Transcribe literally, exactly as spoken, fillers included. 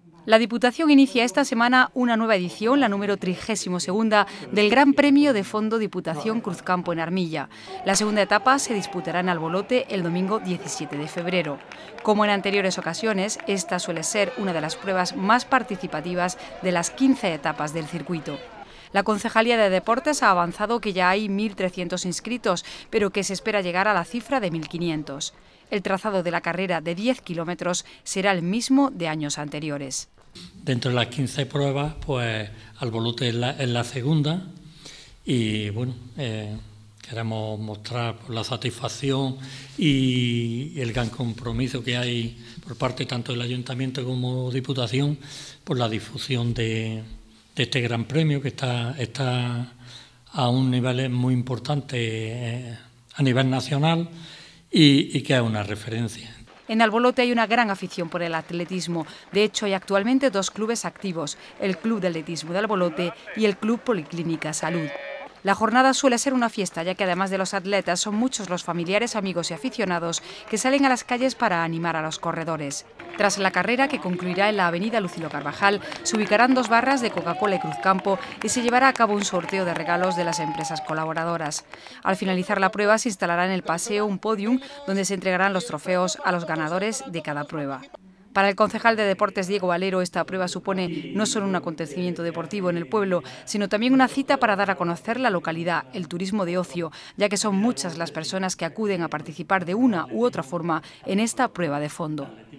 La Diputación inicia esta semana una nueva edición, la número trigésimo segunda, del Gran Premio de Fondo Diputación Cruzcampo en Armilla. La segunda etapa se disputará en Albolote el domingo diecisiete de febrero. Como en anteriores ocasiones, esta suele ser una de las pruebas más participativas de las quince etapas del circuito. La Concejalía de Deportes ha avanzado que ya hay mil trescientos inscritos, pero que se espera llegar a la cifra de mil quinientos. El trazado de la carrera de diez kilómetros será el mismo de años anteriores. Dentro de las quince pruebas, pues Albolote es la, es la segunda y bueno, eh, queremos mostrar la satisfacción y el gran compromiso que hay por parte tanto del Ayuntamiento como Diputación por la difusión de, de este gran premio que está, está a un nivel muy importante eh, a nivel nacional y, y que es una referencia. En Albolote hay una gran afición por el atletismo. De hecho, hay actualmente dos clubes activos, el Club de Atletismo de Albolote y el Club Policlínica Salud. La jornada suele ser una fiesta, ya que además de los atletas son muchos los familiares, amigos y aficionados que salen a las calles para animar a los corredores. Tras la carrera, que concluirá en la avenida Lucilo Carvajal, se ubicarán dos barras de Coca-Cola y Cruzcampo y se llevará a cabo un sorteo de regalos de las empresas colaboradoras. Al finalizar la prueba se instalará en el paseo un podium donde se entregarán los trofeos a los ganadores de cada prueba. Para el concejal de Deportes Diego Valero, esta prueba supone no solo un acontecimiento deportivo en el pueblo, sino también una cita para dar a conocer la localidad, el turismo de ocio, ya que son muchas las personas que acuden a participar de una u otra forma en esta prueba de fondo.